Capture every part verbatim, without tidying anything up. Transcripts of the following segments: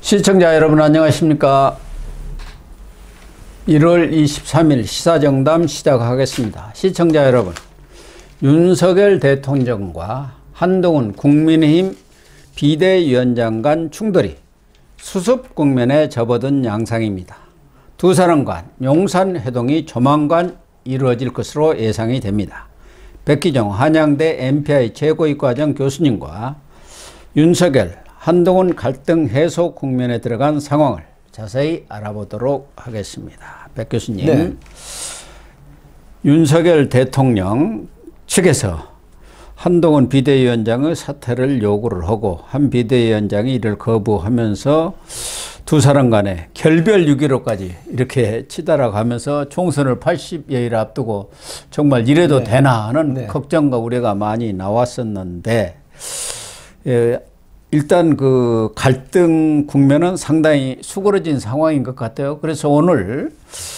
시청자 여러분 안녕하십니까. 일월 이십삼일 시사정담 시작하겠습니다. 시청자 여러분, 윤석열 대통령과 한동훈 국민의힘 비대위원장 간 충돌이 수습 국면에 접어든 양상입니다. 두 사람 간 용산회동이 조만간 이루어질 것으로 예상이 됩니다. 백기종 한양대 엠피아이 최고위과정 교수님과 윤석열, 한동훈 갈등 해소 국면에 들어간 상황을 자세히 알아보도록 하겠습니다. 백 교수님, 네. 윤석열 대통령 측에서 한동훈 비대위원장의 사퇴를 요구를 하고 한 비대위원장이 이를 거부하면서 두 사람 간에 결별 유기로까지 이렇게 치달아가면서 총선을 팔십여일 앞두고 정말 이래도 네. 되나 하는 네. 걱정과 우려가 많이 나왔었는데, 예, 일단 그 갈등 국면은 상당히 수그러진 상황인 것 같아요. 그래서 오늘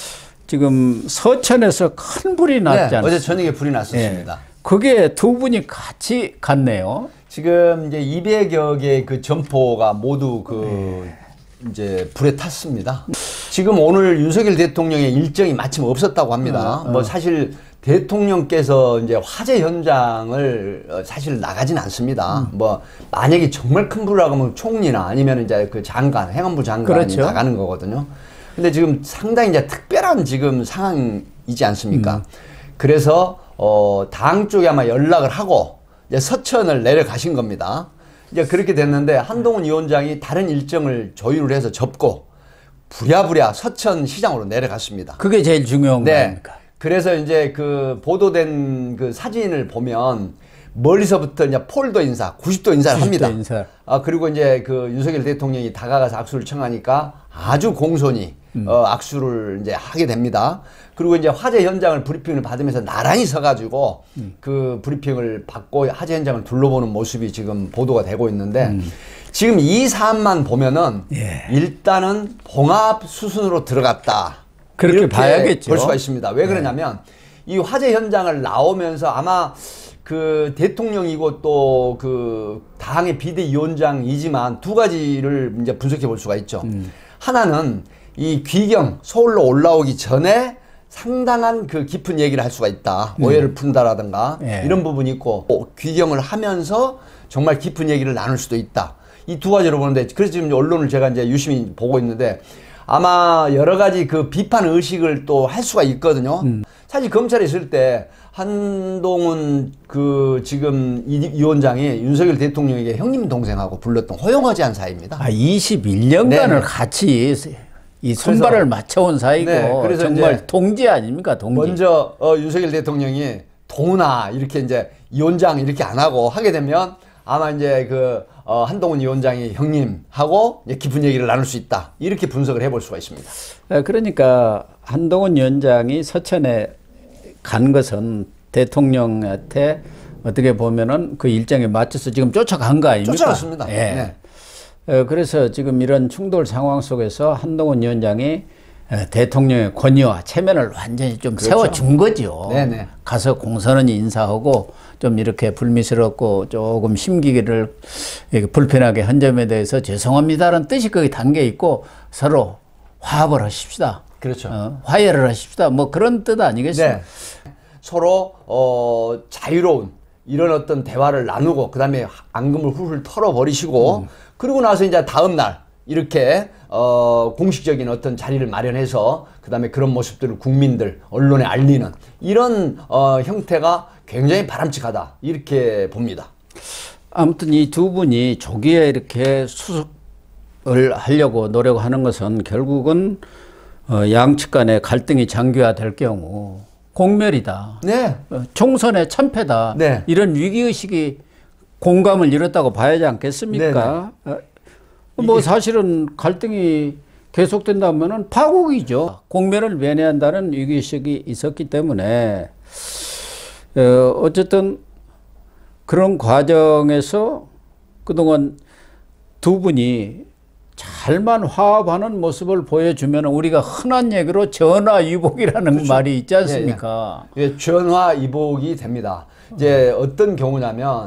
지금 서천에서 큰 불이 났지 않습니까? 네, 어제 저녁에 불이 났었습니다. 예, 그게 두 분이 같이 갔네요. 지금 이제 이백여 개의 그 점포가 모두 그 네. 이제 불에 탔습니다. 지금 오늘 윤석열 대통령의 일정이 마침 없었다고 합니다. 어, 어. 뭐 사실 대통령께서 이제 화재 현장을 사실 나가진 않습니다. 음. 뭐 만약에 정말 큰 불이라고 하면 총리나 아니면 이제 그 장관, 행안부 장관이 그렇죠. 나가는 거거든요. 근데 지금 상당히 이제 특별한 지금 상황이지 않습니까? 음. 그래서 어, 당 쪽에 아마 연락을 하고 이제 서천을 내려가신 겁니다. 이제 그렇게 됐는데 한동훈 위원장이 다른 일정을 조율을 해서 접고 부랴부랴 서천 시장으로 내려갔습니다. 그게 제일 중요한 네. 거니까. 그래서 이제 그 보도된 그 사진을 보면 멀리서부터 이제 폴더 인사, 구십 도 인사를 합니다. 인사. 아, 그리고 이제 그 윤석열 대통령이 다가가서 악수를 청하니까 아주 공손히 음. 어, 악수를 이제 하게 됩니다. 그리고 이제 화재 현장을 브리핑을 받으면서 나란히 서가지고 음. 그 브리핑을 받고 화재 현장을 둘러보는 모습이 지금 보도가 되고 있는데 음. 지금 이 사안만 보면은 예. 일단은 봉합 수순으로 들어갔다. 그렇게 봐야겠죠. 볼 수가 있습니다. 왜 그러냐면 네. 이 화재 현장을 나오면서 아마 그 대통령이고 또 그 당의 비대위원장이지만 두 가지를 이제 분석해 볼 수가 있죠. 음. 하나는 이 귀경 서울로 올라오기 전에 상당한 그 깊은 얘기를 할 수가 있다. 음. 오해를 푼다라든가 네. 이런 부분이 있고 귀경을 하면서 정말 깊은 얘기를 나눌 수도 있다. 이 두 가지로 보는데 그래서 지금 언론을 제가 이제 유심히 보고 있는데 아마 여러 가지 그 비판 의식을 또 할 수가 있거든요. 음. 사실 검찰에 있을 때 한동훈 그 지금 이 위원장이 윤석열 대통령에게 형님 동생하고 불렀던 허용하지 않은 사이입니다. 아, 이십일 년간을 네. 같이 이 손발을 맞춰온 사이고 네, 그래서 정말 동지 아닙니까? 동지. 먼저 어, 윤석열 대통령이 동훈아 이렇게 이제 위원장 이렇게 안 하고 하게 되면 아마 이제 그 어, 한동훈 위원장이 형님하고 깊은 얘기를 나눌 수 있다. 이렇게 분석을 해볼 수가 있습니다. 그러니까 한동훈 위원장이 서천에 간 것은 대통령한테 어떻게 보면은 그 일정에 맞춰서 지금 쫓아간 거 아닙니까? 쫓아갔습니다. 예. 네. 그래서 지금 이런 충돌 상황 속에서 한동훈 위원장이 대통령의 권위와 체면을 완전히 좀 그렇죠. 세워준 거죠. 네네. 가서 공선언이 인사하고 좀 이렇게 불미스럽고 조금 심기를 불편하게 한 점에 대해서 죄송합니다라는 뜻이 거기 담겨 있고 서로 화합을 하십시다. 그렇죠. 어, 화해를 하십시다. 뭐 그런 뜻 아니겠어요? 네. 서로 어, 자유로운 이런 어떤 대화를 나누고 그다음에 앙금을 훌훌 털어버리시고 음. 그리고 나서 이제 다음 날 이렇게 어, 공식적인 어떤 자리를 마련해서 그다음에 그런 모습들을 국민들 언론에 알리는 이런 어, 형태가 굉장히 바람직하다 이렇게 봅니다. 아무튼 이 두 분이 조기에 이렇게 수습을 하려고 노력하는 것은 결국은 어, 양측 간의 갈등이 장기화될 경우 공멸이다. 네. 어, 총선의 참패다. 네. 이런 위기의식이 공감을 이뤘다고 봐야지 않겠습니까? 어, 뭐 사실은 갈등이 계속된다면 파국이죠. 공멸을 면회한다는 위기의식이 있었기 때문에 어, 어쨌든 그런 과정에서 그동안 두 분이 잘만 화합하는 모습을 보여주면 우리가 흔한 얘기로 전화위복이라는 그렇죠. 말이 있지 않습니까? 예, 예. 예, 전화위복이 됩니다. 이제 음. 어떤 경우냐면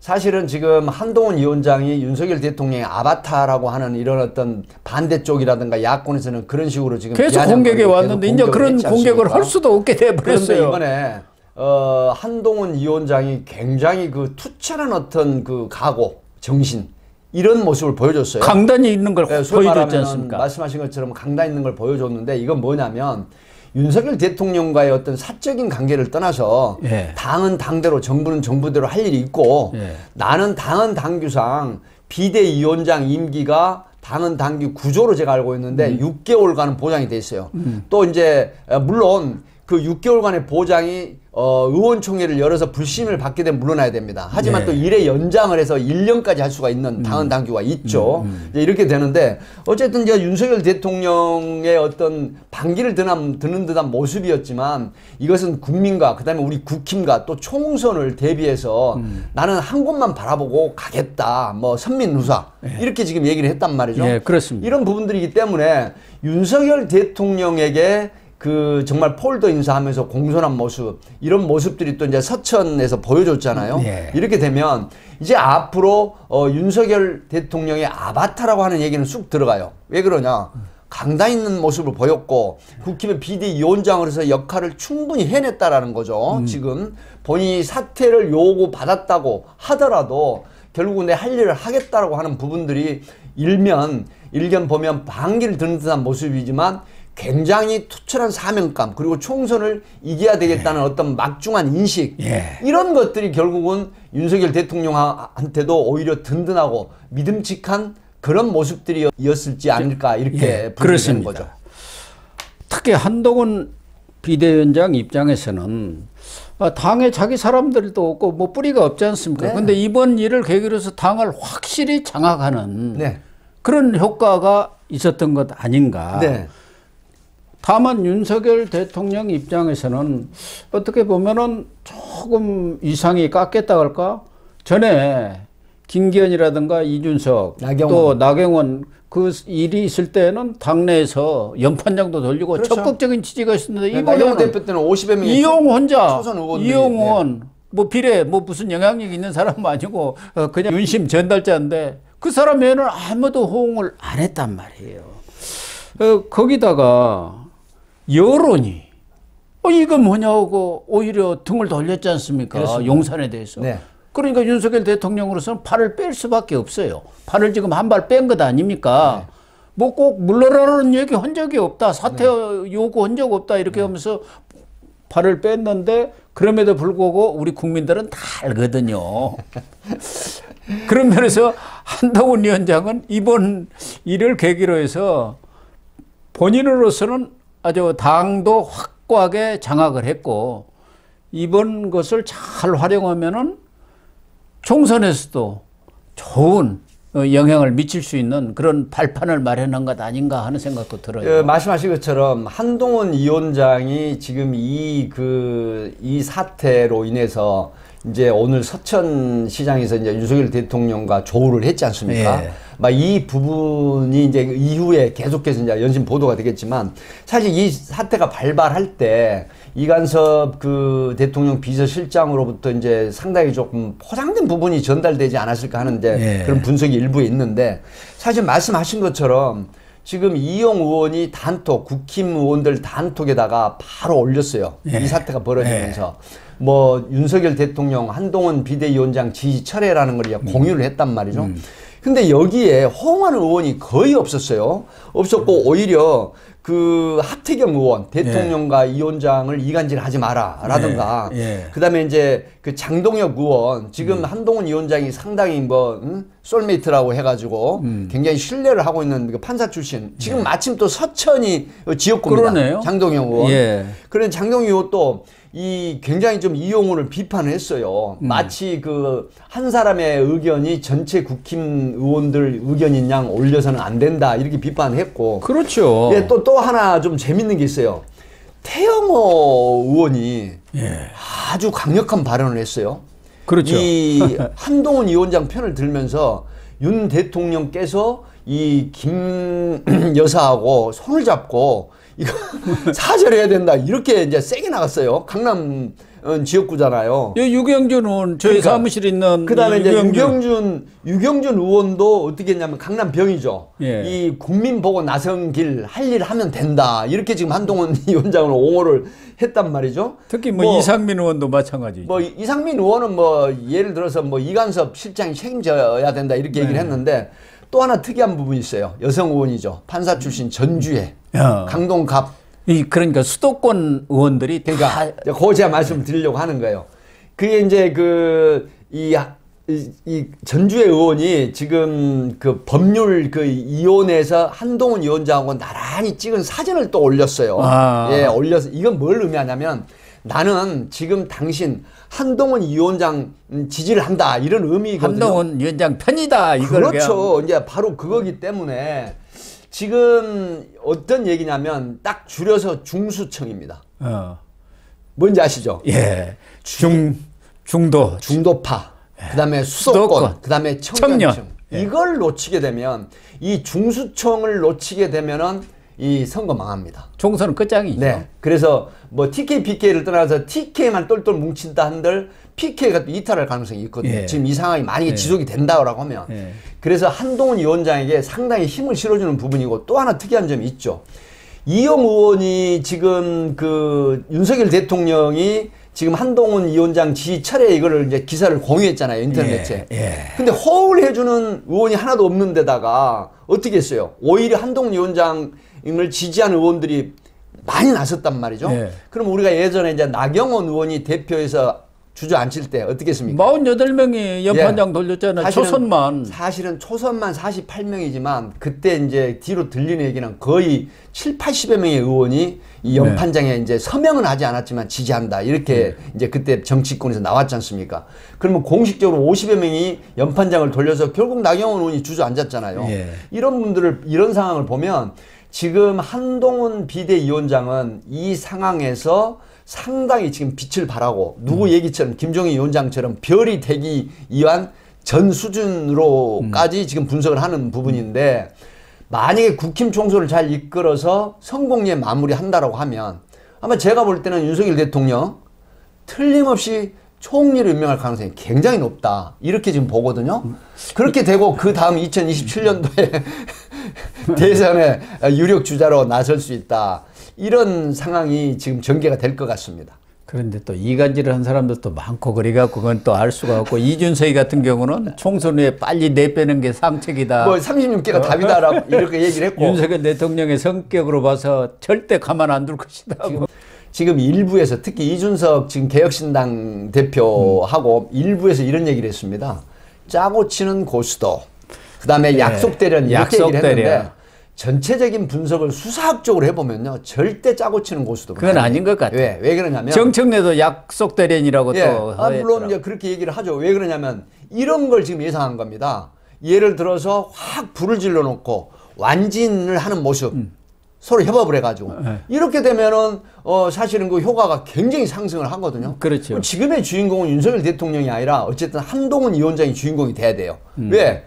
사실은 지금 한동훈 위원장이 윤석열 대통령의 아바타라고 하는 이런 어떤 반대쪽이라든가 야권에서는 그런 식으로 지금 계속 공격해 왔는데 이제 그런 공격을 할 수도 없게 돼버렸어요. 그런데 이번에 어, 한동훈 위원장이 굉장히 그 투철한 어떤 그 각오, 정신 이런 모습을 보여줬어요. 강단이 있는 걸 네, 보여줬지 않습니까? 말씀하신 것처럼 강단 있는 걸 보여줬는데 이건 뭐냐면 윤석열 대통령과의 어떤 사적인 관계를 떠나서 예. 당은 당대로 정부는 정부대로 할 일이 있고 예. 나는 당은 당규상 비대위원장 임기가 당은 당규 구조로 제가 알고 있는데 음. 육 개월간은 보장이 돼 있어요. 음. 또 이제 물론 그 육 개월간의 보장이 어, 의원총회를 열어서 불심을 받게 되면 물러나야 됩니다. 하지만 네. 또 일회 연장을 해서 일 년까지 할 수가 있는 당헌 당규가 있죠. 음, 음. 이제 이렇게 되는데 어쨌든 이제 윤석열 대통령의 어떤 반기를 드는, 드는 듯한 모습이었지만 이것은 국민과 그다음에 우리 국힘과 또 총선을 대비해서 음. 나는 한 곳만 바라보고 가겠다. 뭐 선민우사 네. 이렇게 지금 얘기를 했단 말이죠. 네, 그렇습니다. 이런 부분들이기 때문에 윤석열 대통령에게 그 정말 폴더 인사하면서 공손한 모습 이런 모습들이 또 이제 서천에서 보여줬잖아요. 네. 이렇게 되면 이제 앞으로 어, 윤석열 대통령의 아바타라고 하는 얘기는 쑥 들어가요. 왜 그러냐? 강단 있는 모습을 보였고 국힘의 비대위원장으로서 역할을 충분히 해냈다라는 거죠. 음. 지금 본인이 사퇴를 요구받았다고 하더라도 결국은 내 할 일을 하겠다라고 하는 부분들이 일면 일견 보면 반기를 드는 듯한 모습이지만 굉장히 투철한 사명감 그리고 총선을 이겨야 되겠다는 예. 어떤 막중한 인식 예. 이런 것들이 결국은 윤석열 대통령한테도 오히려 든든하고 믿음직한 그런 모습들이었을지 않을까 이렇게 예. 분석되는 거죠. 특히 한동훈 비대위원장 입장에서는 당에 자기 사람들도 없고 뭐 뿌리가 없지 않습니까? 네. 근데 이번 일을 계기로 해서 당을 확실히 장악하는 네. 그런 효과가 있었던 것 아닌가. 네. 다만 윤석열 대통령 입장에서는 어떻게 보면은 조금 이상이 깎였다 할까? 전에 김기현이라든가 이준석 나경원. 또 나경원 그 일이 있을 때는 당내에서 연판장도 돌리고 그렇죠. 적극적인 지지가 있었는데 네, 이번에는 대표 때는 오십여 명이 이용호 혼자 이용원 네. 뭐 비례 뭐 무슨 영향력 있는 사람은 아니고 그냥 윤심 전달자인데 그 사람 외에는 아무도 호응을 안 했단 말이에요. 어, 거기다가 여론이 어, 이거 뭐냐고 오히려 등을 돌렸지 않습니까? 그렇습니다. 용산에 대해서. 네. 그러니까 윤석열 대통령으로서는 팔을 뺄 수밖에 없어요. 팔을 지금 한 발 뺀 것 아닙니까? 네. 뭐 꼭 물러나라는 얘기 한 적이 없다. 사퇴 네. 요구한 적 없다. 이렇게 네. 하면서 팔을 뺐는데 그럼에도 불구하고 우리 국민들은 다 알거든요. 그런 면에서 한동훈 위원장은 이번 일을 계기로 해서 본인으로서는 아주 당도 확고하게 장악을 했고 이번 것을 잘 활용하면은 총선에서도 좋은 영향을 미칠 수 있는 그런 발판을 마련한 것 아닌가 하는 생각도 들어요. 그 말씀하신 것처럼 한동훈 위원장이 지금 이 그 이 사태로 인해서 이제 오늘 서천시장에서 이제 윤석열 대통령과 조우를 했지 않습니까? 예. 막 이 부분이 이제 이후에 계속해서 이제 연신 보도가 되겠지만 사실 이 사태가 발발할 때 이간섭 그 대통령 비서실장으로부터 이제 상당히 조금 포장된 부분이 전달되지 않았을까 하는 이제 예. 그런 분석이 일부에 있는데 사실 말씀하신 것처럼 지금 이용 의원이 단톡, 국힘 의원들 단톡에다가 바로 올렸어요. 예. 이 사태가 벌어지면서. 예. 뭐 윤석열 대통령 한동훈 비대위원장 지지 철회라는 걸 음. 공유를 했단 말이죠. 음. 근데 여기에 호응하는 의원이 거의 없었어요. 없었고 오히려 그 하태경 의원 대통령과 예. 이 위원장을 이간질하지 마라 라든가 예. 예. 그다음에 이제 그 장동혁 의원 지금 음. 한동훈 위원장이 상당히 뭐 음? 솔메이트라고 해가지고 음. 굉장히 신뢰를 하고 있는 판사 출신 지금 예. 마침 또 서천이 지역구입니다. 그러네요. 장동혁 의원. 예. 그런 장동혁 의원 또 이 굉장히 좀 이용호를 비판을 했어요. 음. 마치 그 한 사람의 의견이 전체 국힘 의원들 의견인 양 올려서는 안 된다 이렇게 비판을 했고. 그렇죠. 예, 또, 또 하나 좀 재밌는 게 있어요. 태영호 의원이 예. 아주 강력한 발언을 했어요. 그렇죠. 이 한동훈 위원장 편을 들면서 윤 대통령께서 이 김 여사하고 손을 잡고 이거 사절해야 된다 이렇게 이제 세게 나갔어요. 강남 어, 지역구잖아요. 여 유경준 의원 저희 그러니까, 사무실 있는 그다음에 이제 유경준. 유경준 유경준 의원도 어떻게 했냐면 강남 병이죠. 예. 이 국민 보고 나선 길 할 일 하면 된다. 이렇게 지금 한동훈 위원장을 옹호를 했단 말이죠. 특히 뭐, 뭐 이상민 의원도 마찬가지죠. 뭐 이상민 의원은 뭐 예를 들어서 뭐 이간섭 실장이 책임져야 된다 이렇게 얘기를 네. 했는데 또 하나 특이한 부분이 있어요. 여성 의원이죠. 판사 출신 전주에 야. 강동갑. 이 그러니까 수도권 의원들이 그러니까 다 그거 제가 말씀을 드리려고 하는 거예요. 그게 이제 그 이 이, 이 전주의 의원이 지금 그 법률 그 위원회에서 한동훈 위원장하고 나란히 찍은 사진을 또 올렸어요. 아. 예, 올려서 이건 뭘 의미하냐면 나는 지금 당신 한동훈 위원장 지지를 한다 이런 의미거든요. 한동훈 위원장 편이다 이걸 그렇죠. 이제 바로 그거기 때문에 지금 어떤 얘기냐면 딱 줄여서 중수청입니다. 어. 뭔지 아시죠? 예. 중 중도 중도파. 그다음에 수도권, 수도권. 그다음에 청년층. 청년. 예. 이걸 놓치게 되면 이 중수청을 놓치게 되면은 이 선거 망합니다. 총선은 끝장이죠. 네. 그래서 뭐 티케이, 피케이를 떠나서 티케이만 똘똘 뭉친다 한들 피케이가 또 이탈할 가능성이 있거든요. 예. 지금 이 상황이 만약에 예. 지속이 된다고 하면. 예. 그래서 한동훈 위원장에게 상당히 힘을 실어주는 부분이고 또 하나 특이한 점이 있죠. 이용 의원이 지금 그 윤석열 대통령이 지금 한동훈 위원장 지지 철회 이거를 이제 기사를 공유했잖아요. 인터넷에. 예, 예. 근데 호응을 해주는 의원이 하나도 없는 데다가 어떻게 했어요? 오히려 한동훈 위원장을 지지하는 의원들이 많이 나섰단 말이죠. 예. 그럼 우리가 예전에 이제 나경원 의원이 대표에서 주저앉힐 때 어떻게 했습니까? 사십팔 명이 연판장 예. 돌렸잖아요. 사실은, 초선만. 사실은 초선만 사십팔 명이지만 그때 이제 뒤로 들리는 얘기는 거의 칠, 팔십여 명의 의원이 이 연판장에 네. 이제 서명은 하지 않았지만 지지한다. 이렇게 네. 이제 그때 정치권에서 나왔지 않습니까? 그러면 공식적으로 오십여 명이 연판장을 돌려서 결국 나경원 의원이 주저앉았잖아요. 예. 이런 분들을, 이런 상황을 보면 지금 한동훈 비대위원장은 이 상황에서 상당히 지금 빛을 발하고 누구 얘기처럼 김종인 위원장처럼 별이 되기 위한 전 수준으로까지 음. 지금 분석을 하는 부분인데 만약에 국힘 총선을 잘 이끌어서 성공리에 마무리한다라고 하면 아마 제가 볼 때는 윤석열 대통령 틀림없이 총리를 임명할 가능성이 굉장히 높다 이렇게 지금 보거든요. 그렇게 되고 그 다음 이천이십칠 년도에 대선에 유력 주자로 나설 수 있다. 이런 상황이 지금 전개가 될 것 같습니다. 그런데 또 이간질을 한 사람들도 많고 그래갖고 그건 또 알 수가 없고 이준석이 같은 경우는 총선 후에 빨리 내빼는 게 상책이다. 뭐 삼십육 개가 답이다라고 이렇게 얘기를 했고 윤석열 대통령의 성격으로 봐서 절대 가만 안 둘 것이다. 지금, 지금 일부에서 특히 이준석 지금 개혁신당 대표하고 음. 일부에서 이런 얘기를 했습니다. 짜고 치는 고수도 그다음에 네. 약속 대련 이렇게 약속 얘기를 했는데 대련. 전체적인 분석을 수사학적으로 해보면요. 절대 짜고 치는 고수도 그건 아닌 것 같아요. 왜? 왜 그러냐면 정청래도 약속 대련이라고 예, 또 아, 물론 이제 그렇게 얘기를 하죠. 왜 그러냐면 이런 걸 지금 예상한 겁니다. 예를 들어서 확 불을 질러 놓고 완진을 하는 모습 음. 서로 협업을 해가지고 네. 이렇게 되면은 어 사실은 그 효과가 굉장히 상승을 하거든요. 그렇죠. 지금의 주인공은 윤석열 대통령이 아니라 어쨌든 한동훈 위원장이 주인공이 돼야 돼요. 음. 왜?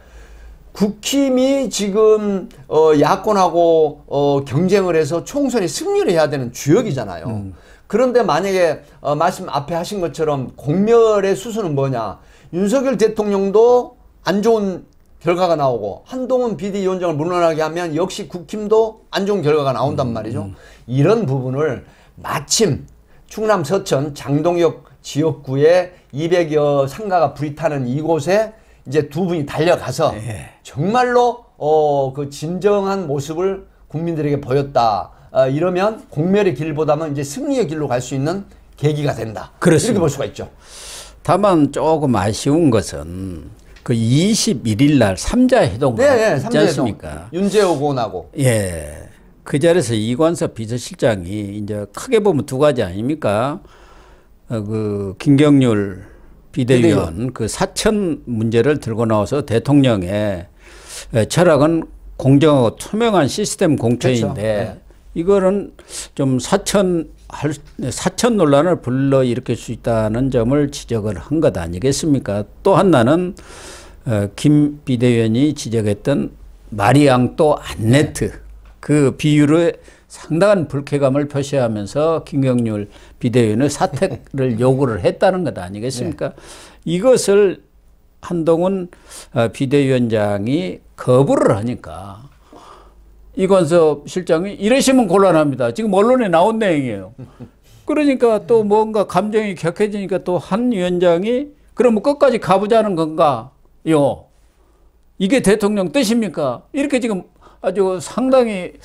국힘이 지금 어 야권하고 어 경쟁을 해서 총선에 승리를 해야 되는 주역이잖아요. 음. 그런데 만약에 어 말씀 앞에 하신 것처럼 공멸의 수순은 뭐냐? 윤석열 대통령도 안 좋은 결과가 나오고 한동훈 비대위원장을 물러나게 하면 역시 국힘도 안 좋은 결과가 나온단 말이죠. 음. 이런 부분을 마침 충남 서천 장동혁 지역구에 이백여 상가가 불이 타는 이곳에 이제 두 분이 달려가서 네. 정말로 어 그 진정한 모습을 국민들에게 보였다. 어 이러면 공멸의 길보다는 이제 승리의 길로 갈 수 있는 계기가 된다. 그렇습니다. 이렇게 볼 수가 있죠. 다만 조금 아쉬운 것은 그 이십일 일 날 삼자 회동 네, 네, 있지 않습니까? 윤재호 의원하고. 예. 그 자리에서 이관섭 비서실장이 이제 크게 보면 두 가지 아닙니까? 어, 그 김경률 비대위원, 비대위원 그 사천 문제를 들고 나와서 대통령의 철학은 공정하고 투명한 시스템 공천인데 그렇죠. 네. 이거는 좀 사천 할, 사천 논란을 불러일으킬 수 있다는 점을 지적을 한 것 아니겠습니까? 또 하나는 어, 김 비대위원이 지적했던 마리앙또 안네트 그 비유를 상당한 불쾌감을 표시하면서 김경률 비대위원의 사퇴를 요구를 했다는 것 아니겠습니까? 네. 이것을 한동훈 비대위원장이 거부를 하니까 이관섭 실장이 이러시면 곤란합니다. 지금 언론에 나온 내용이에요. 그러니까 또 뭔가 감정이 격해지니까 또 한 위원장이 그럼 끝까지 가보자는 건가요? 이게 대통령 뜻입니까? 이렇게 지금 아주 상당히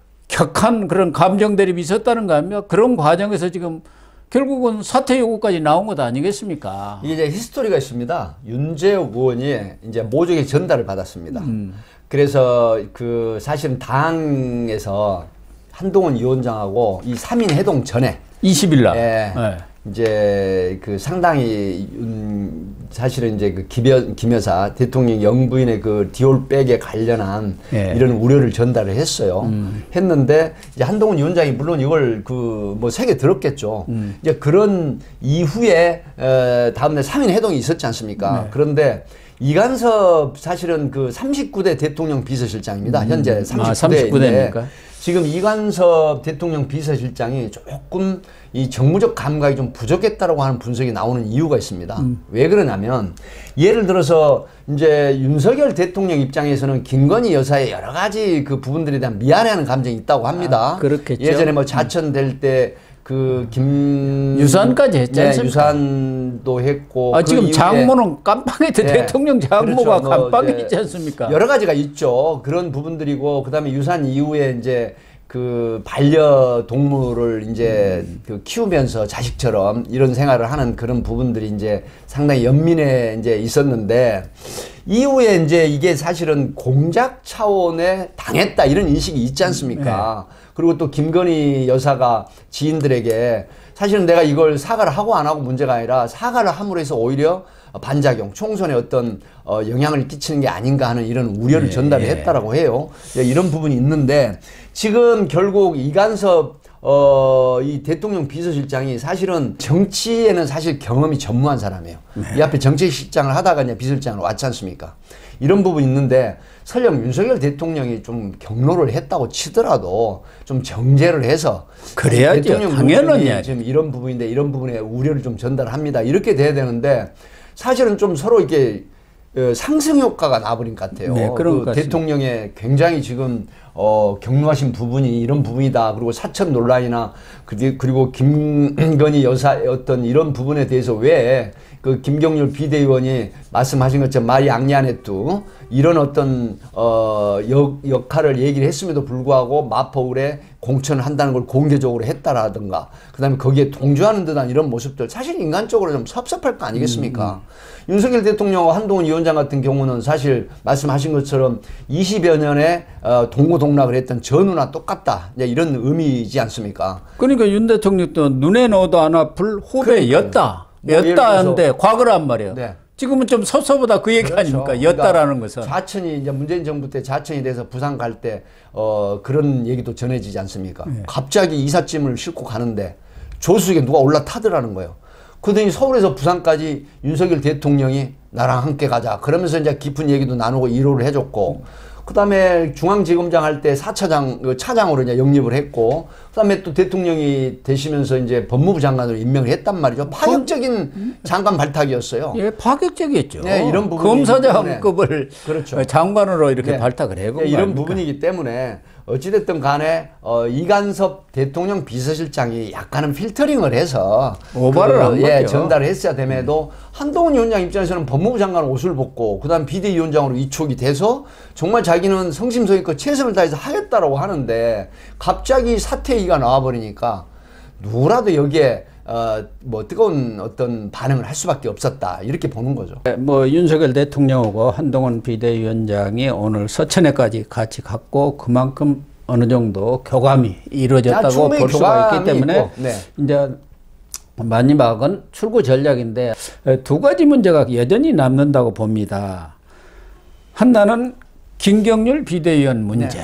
격한 그런 감정 대립이 있었다는 거 아닙니까? 그런 과정에서 지금 결국은 사퇴 요구까지 나온 것 아니겠습니까? 이게 이제 히스토리가 있습니다. 윤재욱 의원이 이제 모종의 전달을 받았습니다. 음. 그래서 그 사실은 당에서 한동훈 위원장하고 이 삼 인 회동 전에 이십 일 날 예, 네. 이제 그 상당히 음, 사실은 이제 그 김여, 김여사 대통령 영부인의 그 디올백에 관련한 예. 이런 우려를 전달을 했어요. 음. 했는데 이제 한동훈 위원장이 물론 이걸 그 뭐 세게 들었겠죠. 음. 이제 그런 이후에 에, 다음날 삼 인 회동이 있었지 않습니까? 네. 그런데 이관섭 사실은 그 삼십구 대 대통령 비서실장입니다. 음. 현재 삼십구 대인데 아, 지금 이관섭 대통령 비서실장이 조금 이 정무적 감각이 좀 부족했다라고 하는 분석이 나오는 이유가 있습니다. 음. 왜 그러냐면 예를 들어서 이제 윤석열 대통령 입장에서는 김건희 여사의 여러 가지 그 부분들에 대한 미안해하는 감정이 있다고 합니다. 아, 그렇겠죠. 예전에 뭐 자천될 때 그 김 유산까지 했지 않습니까? 네, 유산도 했고 아, 그 지금 장모는 깜빵했대. 네. 대통령 장모가 그렇죠. 깜빵이 있지 않습니까? 여러 가지가 있죠. 그런 부분들이고 그다음에 유산 이후에 이제 그 반려동물을 이제 음. 그 키우면서 자식처럼 이런 생활을 하는 그런 부분들이 이제 상당히 연민에 이제 있었는데 이후에 이제 이게 사실은 공작 차원에 당했다 이런 인식이 있지 않습니까? 네. 그리고 또 김건희 여사가 지인들에게 사실은 내가 이걸 사과를 하고 안 하고 문제가 아니라 사과를 함으로 해서 오히려 반작용, 총선에 어떤 어 영향을 끼치는 게 아닌가 하는 이런 우려를 네. 전달을 했다라고 해요. 이런 부분이 있는데 지금 결국 이관섭 어, 이 대통령 비서실장이 사실은 정치에는 사실 경험이 전무한 사람이에요. 네. 이 앞에 정책실장을 하다가 이제 비서실장으로 왔지 않습니까? 이런 부분이 있는데 설령 윤석열 대통령이 좀 경로를 했다고 치더라도 좀 정제를 해서 그래야죠. 대통령 당연한 지금 이런 부분인데 이런 부분에 우려를 좀 전달합니다. 이렇게 돼야 되는데 사실은 좀 서로 이렇게 상승 효과가 나버린 것 같아요. 네, 그런 그 대통령의 굉장히 지금 어, 경로하신 부분이 이런 부분이다. 그리고 사천 논란이나 그리고 김건희 여사의 어떤 이런 부분에 대해서 왜 그 김경률 비대위원이 말씀하신 것처럼 말이 앙리안했도 이런 어떤 어, 역, 역할을 얘기를 했음에도 불구하고 마포울에 공천을 한다는 걸 공개적으로 했다라든가 그다음에 거기에 동조하는 듯한 이런 모습들 사실 인간적으로 좀 섭섭할 거 아니겠습니까? 음. 윤석열 대통령과 한동훈 위원장 같은 경우는 사실 말씀하신 것처럼 이십여 년에 어, 동고동락을 했던 전우나 똑같다 이런 의미이지 않습니까? 그러니까 윤 대통령도 눈에 넣어도 안 아플 후배였다. 뭐 였다는데 과거란 말이에요. 네. 지금은 좀 섭섭하다 그 얘기 그렇죠. 아닙니까? 였다라는 그러니까 것은. 좌천이 이제 문재인 정부 때 좌천이 돼서 부산 갈 때 어, 그런 얘기도 전해지지 않습니까? 네. 갑자기 이삿짐을 싣고 가는데 조수석에 누가 올라타더라는 거예요. 그러더니 서울에서 부산까지 윤석열 대통령이 나랑 함께 가자. 그러면서 이제 깊은 얘기도 나누고 위로를 해줬고, 그 다음에 중앙지검장 할 때 사 차장, 차장으로 이제 영입을 했고, 그 다음에 또 대통령이 되시면서 이제 법무부 장관으로 임명을 했단 말이죠. 파격적인 장관 발탁이었어요. 예, 파격적이었죠. 네, 이런 부분. 검사장급을 그렇죠. 장관으로 이렇게 네. 발탁을 해고 네, 이런 부분이기 때문에 어찌됐든 간에 어, 이관섭 대통령 비서실장이 약간은 필터링을 해서 오바를 한 예, 거죠. 전달을 했어야 됨에도 음. 한동훈 위원장 입장에서는 법무부 장관 옷을 벗고 그다음 비대위원장으로 이촉이 돼서 정말 자기는 성심성의껏 최선을 다해서 하겠다라고 하는데 갑자기 사퇴 얘기가 나와버리니까 누구라도 여기에 어, 뭐 뜨거운 어떤 반응을 할 수밖에 없었다 이렇게 보는 거죠. 뭐 윤석열 대통령하고 한동훈 비대위원장이 오늘 서천에까지 같이 갔고 그만큼 어느 정도 교감이 이루어졌다고 볼 수가 있기 때문에 네. 이제 마지막은 출구 전략인데 두 가지 문제가 여전히 남는다고 봅니다. 하나는 김경률 비대위원 문제. 네.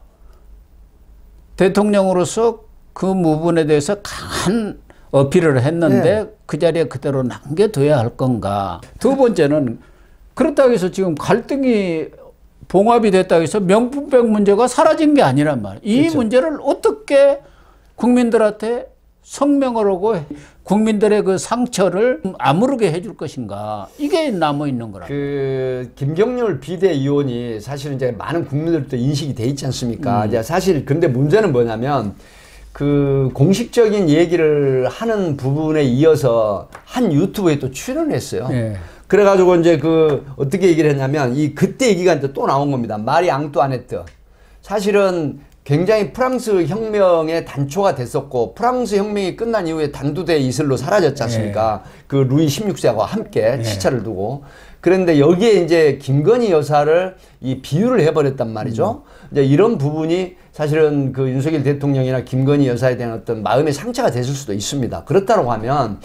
대통령으로서 그 부분에 대해서 강한 어필을 했는데 네. 그 자리에 그대로 남겨둬야 할 건가. 두 번째는 그렇다고 해서 지금 갈등이 봉합이 됐다고 해서 명품백 문제가 사라진 게 아니란 말이에요. 이 그렇죠. 문제를 어떻게 국민들한테 성명을 하고 국민들의 그 상처를 아무르게 해줄 것인가. 이게 남아있는 거라. 그, 김경률 비대위원이 사실은 이제 많은 국민들도 인식이 돼 있지 않습니까? 음. 이제 사실, 근데 문제는 뭐냐면 그 공식적인 얘기를 하는 부분에 이어서 한 유튜브에 또 출연을 했어요. 네. 그래가지고 이제 그 어떻게 얘기를 했냐면 이 그때 얘기가 이제 또 나온 겁니다. 마리 앙뚜아네트. 사실은 굉장히 프랑스 혁명의 단초가 됐었고 프랑스 혁명이 끝난 이후에 단두대 이슬로 사라졌지 않습니까? 네. 그 루이 십육 세와 함께 네. 시차를 두고. 그런데 여기에 이제 김건희 여사를 이 비유를 해버렸단 말이죠. 음. 이제 이런 부분이 사실은 그 윤석열 대통령이나 김건희 여사에 대한 어떤 마음의 상처가 됐을 수도 있습니다. 그렇다고 하면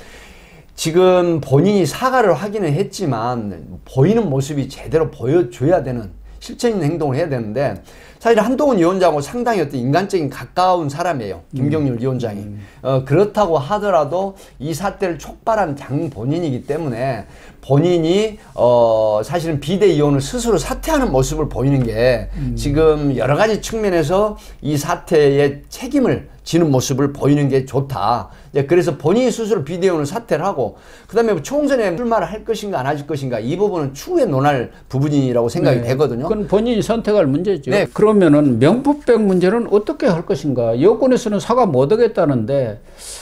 지금 본인이 사과를 하기는 했지만 보이는 모습이 제대로 보여줘야 되는 실천 있는 행동을 해야 되는데 사실 한동훈 위원장하고 상당히 어떤 인간적인 가까운 사람이에요. 김경률 음. 위원장이. 음. 어, 그렇다고 하더라도 이 사태를 촉발한 장 본인이기 때문에 본인이 어, 사실은 비대위원을 스스로 사퇴하는 모습을 보이는 게 음. 지금 여러 가지 측면에서 이 사태의 책임을 지는 모습을 보이는 게 좋다. 그래서 본인이 스스로 비대위원을 사퇴를 하고 그 다음에 총선에 출마를 할 것인가 안 할 것인가 이 부분은 추후에 논할 부분이라고 생각이 네. 되거든요. 그건 본인이 선택할 문제죠. 네. 그러면은 명품백 문제는 어떻게 할 것인가. 여권에서는 사과 못 하겠다는데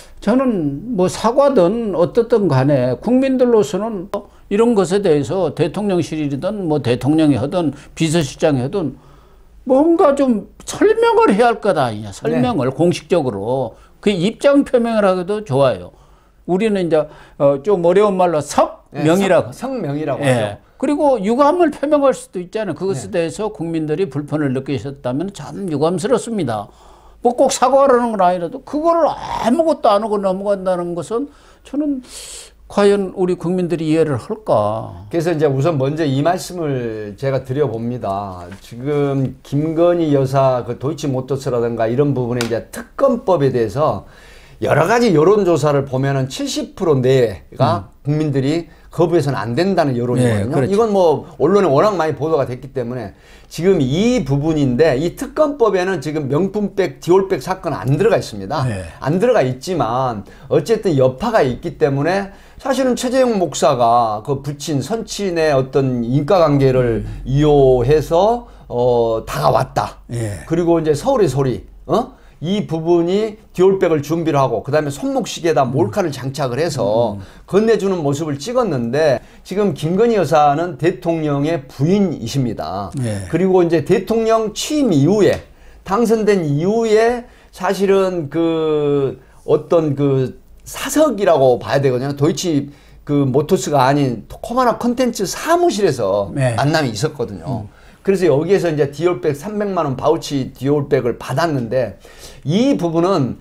저는 뭐 사과든 어떻든 간에 국민들로서는 이런 것에 대해서 대통령실이든 뭐 대통령이 하든 비서실장이 하든 뭔가 좀 설명을 해야 할 거다. 설명을 네. 공식적으로. 그 입장 표명을 하기도 좋아요. 우리는 이제 어 좀 어려운 말로 석명이라고. 네, 석, 석명이라고 예. 하죠. 그리고 유감을 표명할 수도 있잖아요. 그것에 네. 대해서 국민들이 불편을 느끼셨다면 참 유감스럽습니다. 뭐 꼭 사과하라는 건 아니라도 그거를 아무것도 안 하고 넘어간다는 것은 저는 과연 우리 국민들이 이해를 할까? 그래서 이제 우선 먼저 이 말씀을 제가 드려봅니다. 지금 김건희 여사 그 도이치모터스라든가 이런 부분에 이제 특검법에 대해서 여러 가지 여론조사를 보면은 칠십 퍼센트 내외가 음. 국민들이 거부해서는 안 된다는 여론이거든요. 네, 그렇죠. 이건 뭐 언론에 워낙 많이 보도가 됐기 때문에 지금 이 부분인데 이 특검법에는 지금 명품백, 디올백 사건 안 들어가 있습니다. 네. 안 들어가 있지만 어쨌든 여파가 있기 때문에 사실은 최재형 목사가 그 부친 선친의 어떤 인과관계를 음. 이용해서 어 다가왔다. 네. 그리고 이제 서울의 소리, 어? 이 부분이 디올백을 준비를 하고 그 다음에 손목시계에다 몰카를 장착을 해서 음. 건네주는 모습을 찍었는데 지금 김건희 여사는 대통령의 부인이십니다. 네. 그리고 이제 대통령 취임 이후에 당선된 이후에 사실은 그 어떤 그 사석이라고 봐야 되거든요. 도이치 그 모터스가 아닌 코마나 컨텐츠 사무실에서 네. 만남이 있었거든요. 음. 그래서 여기에서 이제 디올백 삼백만 원 바우치 디올백을 받았는데 이 부분은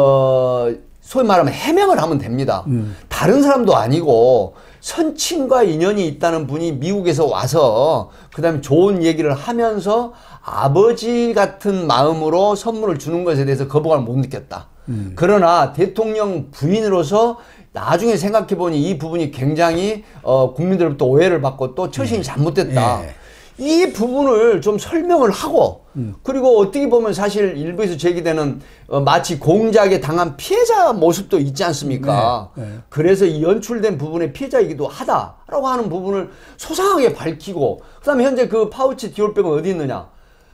어 소위 말하면 해명을 하면 됩니다. 음. 다른 사람도 아니고 선친과 인연이 있다는 분이 미국에서 와서 그다음에 좋은 얘기를 하면서 아버지 같은 마음으로 선물을 주는 것에 대해서 거부감을 못 느꼈다. 음. 그러나 대통령 부인으로서 나중에 생각해보니 이 부분이 굉장히 어 국민들로부터 오해를 받고 또 처신이 잘못됐다. 예. 이 부분을 좀 설명을 하고 음. 그리고 어떻게 보면 사실 일부에서 제기되는 어, 마치 공작에 당한 피해자 모습도 있지 않습니까? 네, 네. 그래서 이 연출된 부분의 피해자이기도 하다라고 하는 부분을 소상하게 밝히고 그 다음에 현재 그 파우치 디올백은 어디 있느냐?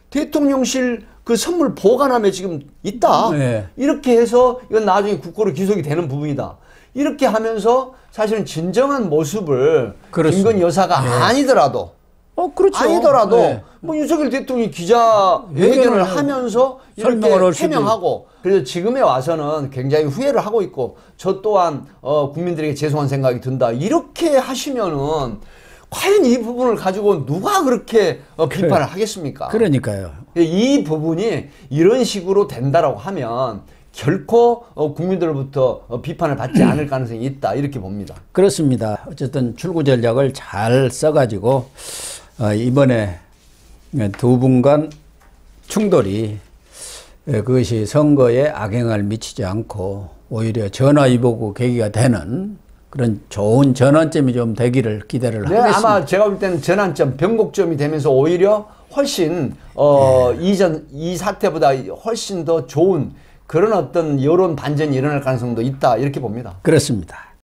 대통령실 그 선물 보관함에 지금 있다. 네. 이렇게 해서 이건 나중에 국고로 기속이 되는 부분이다. 이렇게 하면서 사실은 진정한 모습을 그렇습니다. 김건희 여사가 네. 아니더라도 어, 그렇죠. 아니더라도 네. 뭐 윤석열 대통령이 기자회견을 하면서 이렇게 해명하고 그래서 지금에 와서는 굉장히 후회를 하고 있고 저 또한 어, 국민들에게 죄송한 생각이 든다. 이렇게 하시면은 과연 이 부분을 가지고 누가 그렇게 어, 비판을 그래. 하겠습니까? 그러니까요. 이 부분이 이런 식으로 된다라고 하면 결코 어, 국민들로부터 어, 비판을 받지 않을 가능성이 있다. 이렇게 봅니다. 그렇습니다. 어쨌든 출구 전략을 잘 써가지고 어, 이번에 두 분 간 충돌이 그것이 선거에 악영향을 미치지 않고 오히려 전화위복의 계기가 되는 그런 좋은 전환점이 좀 되기를 기대를 네, 하겠습니다. 아마 제가 볼 때는 전환점, 변곡점이 되면서 오히려 훨씬 어 이전 이 사태보다 훨씬 더 좋은 그런 어떤 여론 반전이 일어날 가능성도 있다 이렇게 봅니다. 그렇습니다.